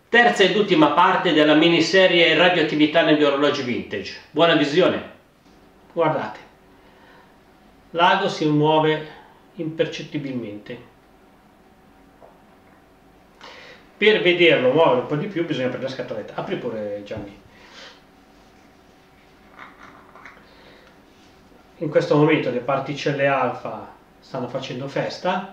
Terza ed ultima parte della miniserie radioattività negli orologi vintage. Buona visione. Guardate, l'ago si muove impercettibilmente. Per vederlo muovere un po' di più bisogna prendere la scatoletta. Apri pure, Gianni. In questo momento le particelle alfa stanno facendo festa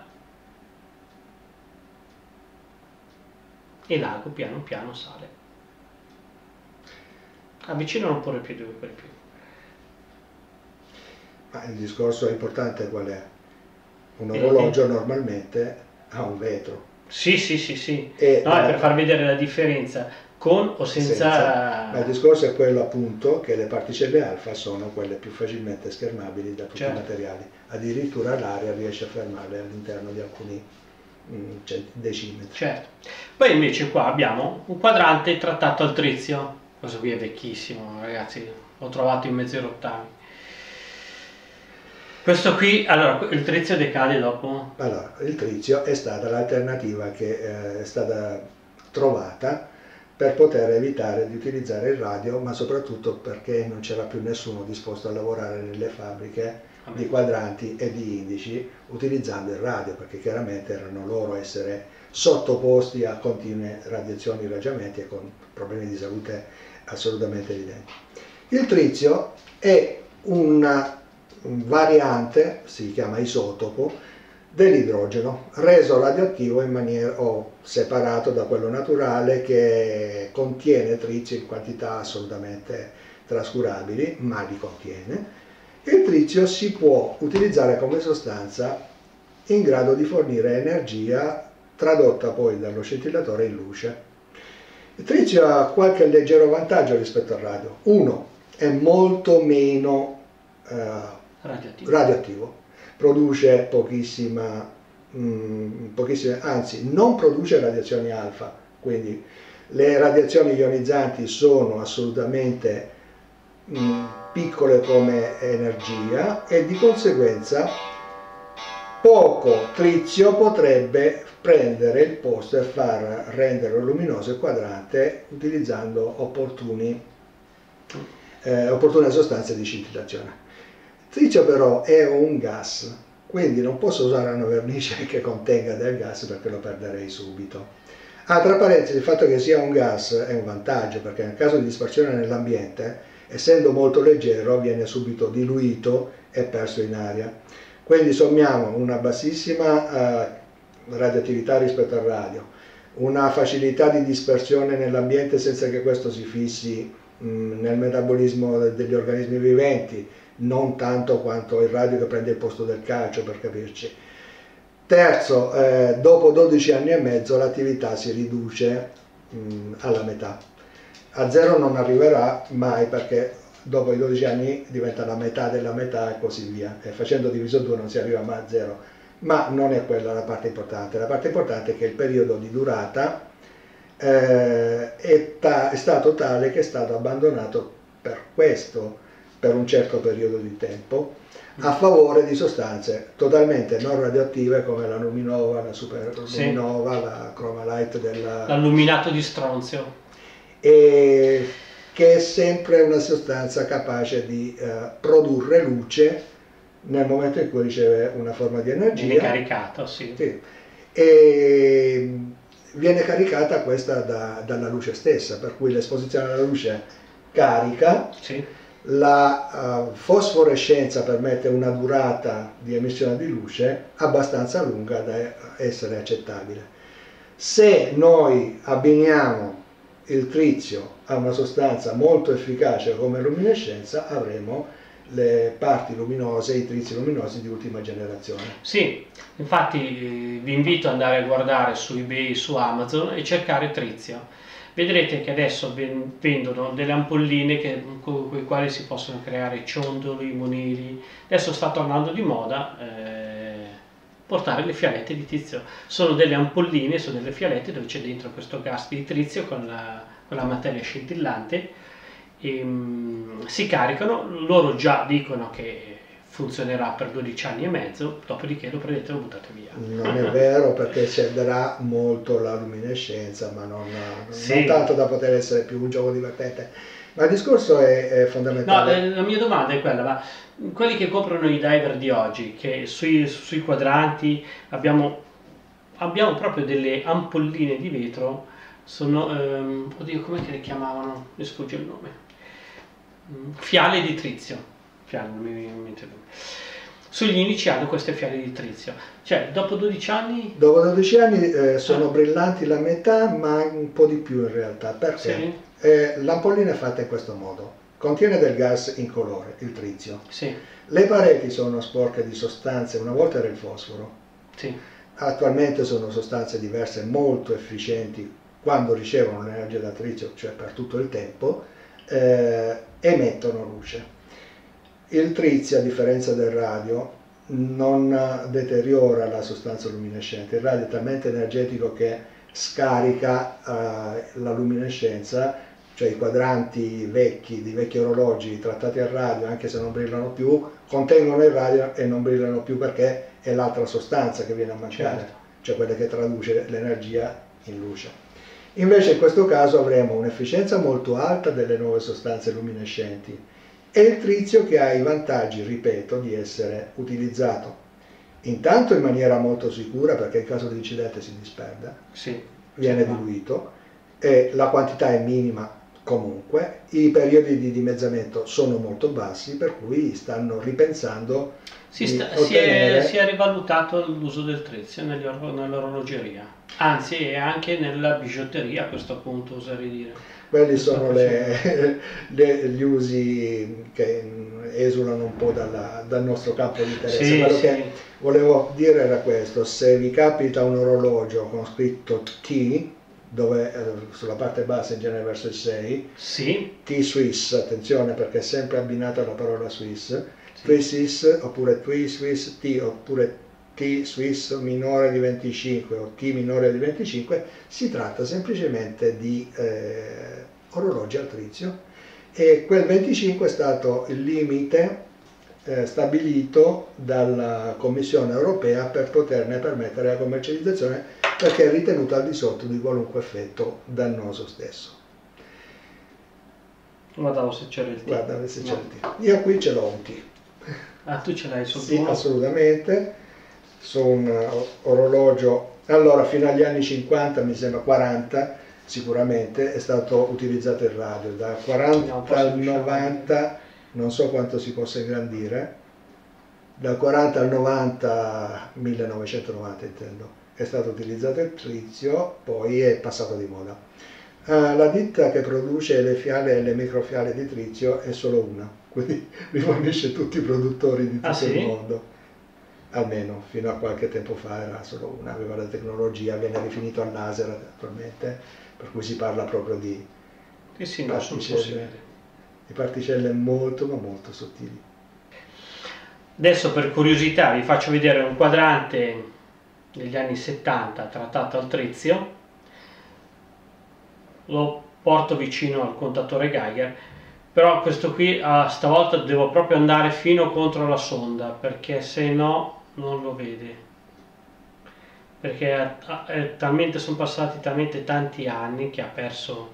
e l'ago piano piano sale. Avvicinano un po' il piede per più. Ma il discorso importante qual è? Un orologio normalmente ha un vetro. Sì. E no, è per far vedere la differenza con o senza... Ma il discorso è quello appunto che le particelle alfa sono quelle più facilmente schermabili da tutti i materiali. Addirittura l'aria riesce a fermarle all'interno di alcuni decimetri. Certo. Poi invece qua abbiamo un quadrante trattato al trizio. Questo qui è vecchissimo, ragazzi, l'ho trovato in mezzo ai rottami. Questo qui, allora, il trizio decade dopo? Allora, il trizio è stata l'alternativa che è stata trovata per poter evitare di utilizzare il radio, ma soprattutto perché non c'era più nessuno disposto a lavorare nelle fabbriche di quadranti e di indici utilizzando il radio, perché chiaramente erano loro essere sottoposti a continue radiazioni, irraggiamenti e con problemi di salute assolutamente evidenti. Il trizio è una variante, si chiama isotopo, dell'idrogeno, reso radioattivo in maniera o separato da quello naturale, che contiene trizio in quantità assolutamente trascurabili, ma li contiene. Il trizio si può utilizzare come sostanza in grado di fornire energia tradotta poi dallo scintillatore in luce. Il trizio ha qualche leggero vantaggio rispetto al radio. Uno, è molto meno radioattivo, produce pochissime, anzi non produce radiazioni alfa, quindi le radiazioni ionizzanti sono assolutamente piccole come energia e di conseguenza poco trizio potrebbe prendere il posto e far rendere luminoso il quadrante utilizzando opportune sostanze di scintillazione. Il trizio però è un gas, quindi non posso usare una vernice che contenga del gas perché lo perderei subito. Tra parentesi, il fatto che sia un gas è un vantaggio, perché nel caso di dispersione nell'ambiente, essendo molto leggero, viene subito diluito e perso in aria. Quindi sommiamo una bassissima radioattività rispetto al radio, una facilità di dispersione nell'ambiente senza che questo si fissi nel metabolismo degli organismi viventi, non tanto quanto il radio che prende il posto del calcio, per capirci. Terzo, dopo 12 anni e mezzo l'attività si riduce alla metà. A zero non arriverà mai, perché dopo i 12 anni diventa la metà della metà e così via, e facendo diviso 2 non si arriva mai a zero, ma non è quella la parte importante. La parte importante è che il periodo di durata è stato tale che è stato abbandonato per un certo periodo di tempo, a favore di sostanze totalmente non radioattive come la luminova, la superluminova, la chromalight l'alluminato di stronzio, e che è sempre una sostanza capace di produrre luce nel momento in cui riceve una forma di energia. Viene caricata, sì. E viene caricata questa dalla luce stessa, per cui l'esposizione alla luce carica. La fosforescenza permette una durata di emissione di luce abbastanza lunga da essere accettabile. Se noi abbiniamo il trizio a una sostanza molto efficace come luminescenza, avremo le parti luminose, i trizi luminosi di ultima generazione. Sì, infatti vi invito ad andare a guardare su eBay, su Amazon e cercare trizio. Vedrete che adesso vendono delle ampolline con le quali si possono creare ciondoli, monili. Adesso sta tornando di moda portare le fialette di tizio. Sono delle ampolline, sono delle fialette dove c'è dentro questo gas di trizio con la materia scintillante. E, si caricano, loro già dicono che funzionerà per 12 anni e mezzo, dopodiché lo prendete e lo buttate via. Non è vero, perché scenderà molto la luminescenza, ma non Sì. tanto da poter essere più un gioco divertente. Ma il discorso è No, fondamentale. la mia domanda è quella, ma quelli che comprano i diver di oggi, che sui quadranti abbiamo proprio delle ampolline di vetro, sono, oddio, com'è che le chiamavano? Mi sfugge il nome. Fiale di trizio. Fiale, non mi viene in mente il nome. Sugli indici hanno queste fiale di trizio. Cioè, dopo 12 anni... Dopo 12 anni sono brillanti la metà, ma un po' di più in realtà. Perché? Sì, L'ampollina è fatta in questo modo. Contiene del gas incolore, il trizio. sì, Le pareti sono sporche di sostanze, una volta era il fosforo. sì, Attualmente sono sostanze diverse, molto efficienti quando ricevono l'energia da trizio, cioè per tutto il tempo, emettono luce. Il trizio, a differenza del radio, non deteriora la sostanza luminescente. Il radio è talmente energetico che scarica la luminescenza, cioè i quadranti vecchi, di vecchi orologi trattati al radio, anche se non brillano più, contengono il radio e non brillano più perché è l'altra sostanza che viene a mancare, certo. cioè quella che traduce l'energia in luce. Invece in questo caso avremo un'efficienza molto alta delle nuove sostanze luminescenti e il trizio che ha i vantaggi, ripeto, di essere utilizzato intanto in maniera molto sicura, perché in caso di incidente si disperda, Sì, viene sì, diluito e la quantità è minima comunque, i periodi di dimezzamento sono molto bassi, per cui stanno ripensando di ottenere... si è rivalutato l'uso del trizio nell'orologeria, anzi e anche nella bigiotteria a questo punto, oserei dire. Quelli sono gli usi che esulano un po' dal nostro campo di interesse. Sì, Quello sì. che volevo dire era questo: se vi capita un orologio con scritto T, dove sulla parte bassa in genere verso il 6, Sì, T Swiss, attenzione perché è sempre abbinata alla parola Swiss, sì. T Swiss oppure T Swiss T oppure T Swiss minore di 25 o T minore di 25, si tratta semplicemente di orologi al trizio e quel 25 è stato il limite stabilito dalla Commissione europea per poterne permettere la commercializzazione, perché è ritenuto al di sotto di qualunque effetto dannoso stesso. Guardavo se c'era il T. Guarda se c'è No. il T. Io qui ce l'ho un T. Ah, tu ce l'hai sul Sì, tuo? assolutamente. Su un orologio, allora fino agli anni 50, mi sembra 40 sicuramente, è stato utilizzato il radio, da 40 al 90 non so quanto si possa ingrandire, dal 40 al 90, 1990 intendo, è stato utilizzato il trizio, poi è passato di moda. La ditta che produce le fiale e le microfiale di trizio è solo una, quindi rifornisce tutti i produttori di tutto il mondo. Almeno fino a qualche tempo fa era solo una, aveva la tecnologia, viene rifinito al laser attualmente, per cui si parla proprio di particelle molto ma molto sottili. Adesso per curiosità vi faccio vedere un quadrante degli anni 70 trattato al trizio, lo porto vicino al contatore Geiger, però questo qui stavolta devo proprio andare fino contro la sonda, perché se no non lo vede, perché sono passati talmente tanti anni che ha perso,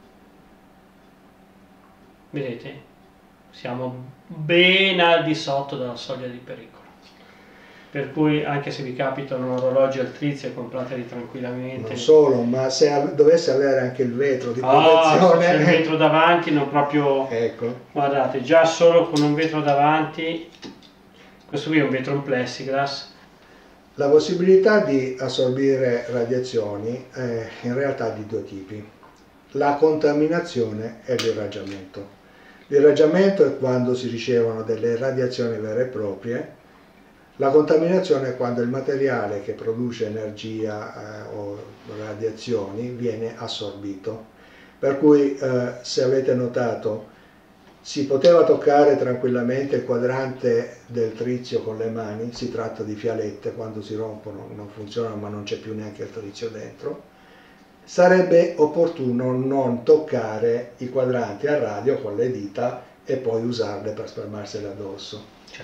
vedete, siamo ben al di sotto della soglia di pericolo, per cui anche se vi capitano orologi al trizio comprateli tranquillamente. Non solo, ma se dovesse avere anche il vetro di protezione, se c'è il vetro davanti non proprio, ecco, guardate, già solo con un vetro davanti, questo qui è un vetro in plexiglass. La possibilità di assorbire radiazioni è in realtà di due tipi: la contaminazione e l'irraggiamento. L'irraggiamento è quando si ricevono delle radiazioni vere e proprie, la contaminazione è quando il materiale che produce energia o radiazioni viene assorbito. Per cui se avete notato, si poteva toccare tranquillamente il quadrante del trizio con le mani, si tratta di fialette, quando si rompono non funzionano ma non c'è più neanche il trizio dentro. Sarebbe opportuno non toccare i quadranti a radio con le dita e poi usarle per spalmarsele addosso. Certo.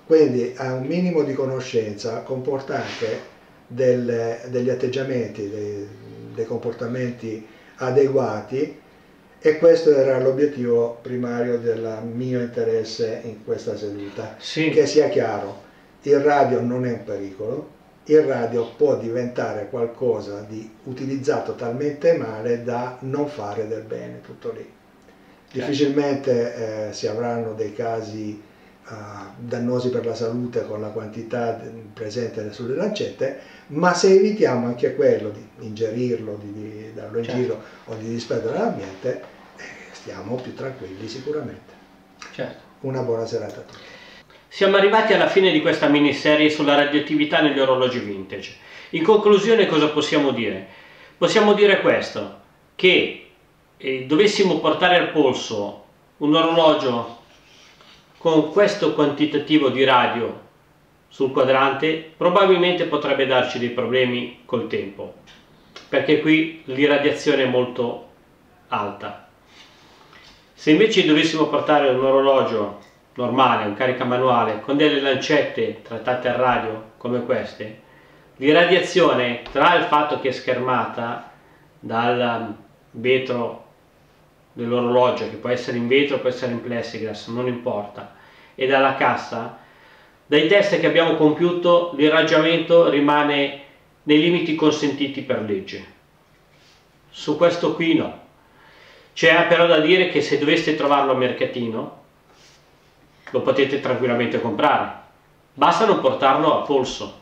Quindi un minimo di conoscenza comporta anche degli atteggiamenti, dei comportamenti adeguati, e questo era l'obiettivo primario del mio interesse in questa seduta. Sì. Che sia chiaro, il radio non è un pericolo, il radio può diventare qualcosa di utilizzato talmente male da non fare del bene, tutto lì. Difficilmente si avranno dei casi dannosi per la salute con la quantità presente sulle lancette, ma se evitiamo anche quello di ingerirlo, di darlo in giro o di disperdere l'ambiente, stiamo più tranquilli sicuramente. Una buona serata a tutti. Siamo arrivati alla fine di questa miniserie sulla radioattività negli orologi vintage. In conclusione cosa possiamo dire? Possiamo dire questo, che dovessimo portare al polso un orologio con questo quantitativo di radio sul quadrante, probabilmente potrebbe darci dei problemi col tempo, perché qui l'irradiazione è molto alta. Se invece dovessimo portare un orologio normale, un caricamanuale, con delle lancette trattate al radio come queste, l'irradiazione, tra il fatto che è schermata dal vetro dell'orologio, che può essere in vetro, può essere in plexiglass, non importa, e dalla cassa, dai test che abbiamo compiuto l'irraggiamento rimane nei limiti consentiti per legge. Su questo qui no. C'è però da dire che se doveste trovarlo a mercatino lo potete tranquillamente comprare, basta non portarlo a polso.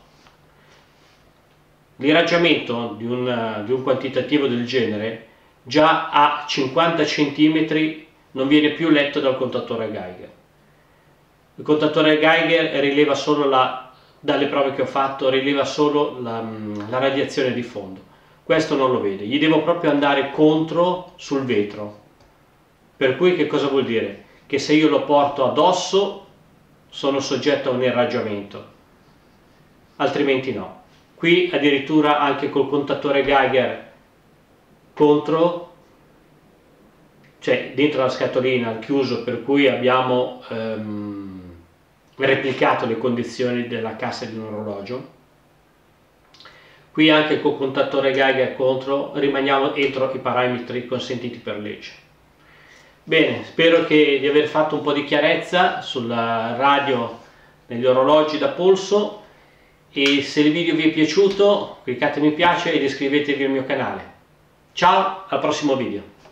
L'irraggiamento di un quantitativo del genere già a 50 cm non viene più letto dal contatore Geiger. Il contatore Geiger rileva solo dalle prove che ho fatto, rileva solo la radiazione di fondo. Questo non lo vede, gli devo proprio andare contro sul vetro. Per cui che cosa vuol dire? Che se io lo porto addosso sono soggetto a un irraggiamento, altrimenti no. Qui addirittura anche col contatore Geiger contro, cioè dentro la scatolina chiuso, per cui abbiamo replicato le condizioni della cassa di un orologio. Qui anche col contatore Geiger contro rimaniamo entro i parametri consentiti per legge. Bene, spero di aver fatto un po' di chiarezza sulla radio negli orologi da polso, e se il video vi è piaciuto cliccate mi piace ed iscrivetevi al mio canale. Ciao, al prossimo video!